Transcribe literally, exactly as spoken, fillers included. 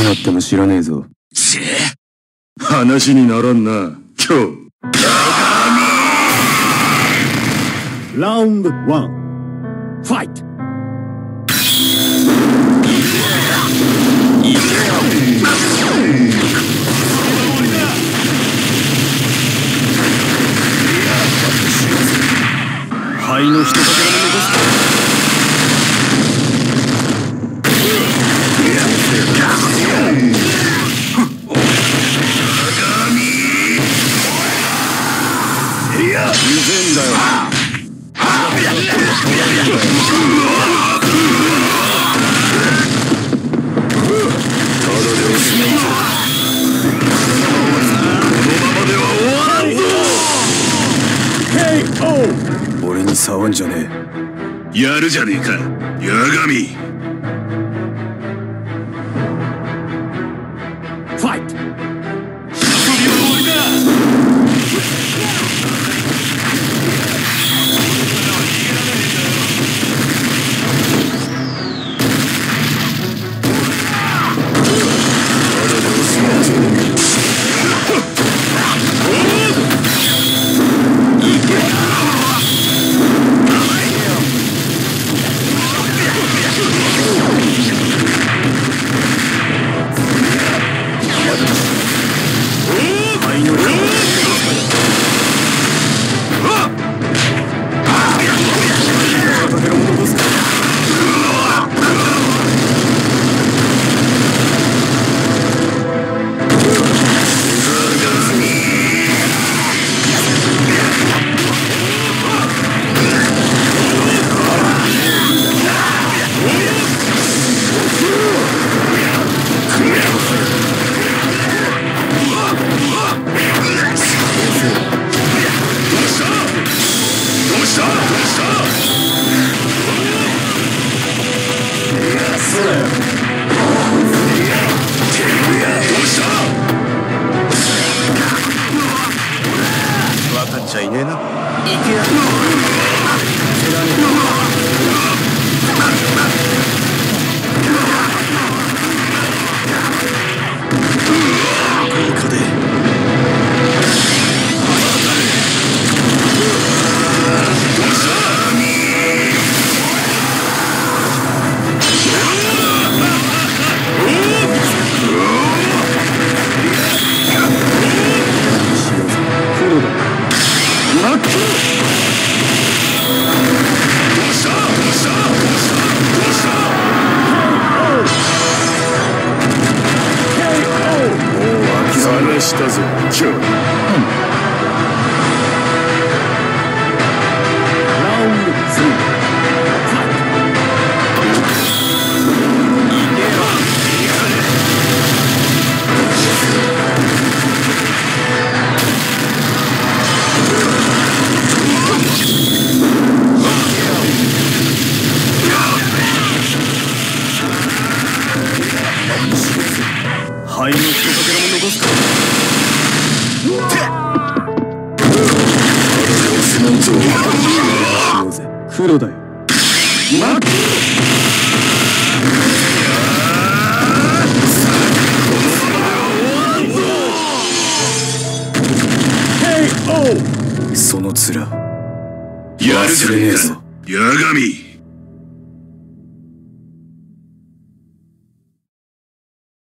なっても知らねえぞ。 ちぇ、話にならんな、今日。 ラウンドワン、ファイト。肺の一かけらも残すか。うぜえんだよ。俺に触んじゃねえ。やるじゃねえか、八神。 ファイト。 したぞ、今日。うん、 ラウンドツー。 肺の一かけらも残すか。 黒だよ。 その面やるじゃねえか、八神。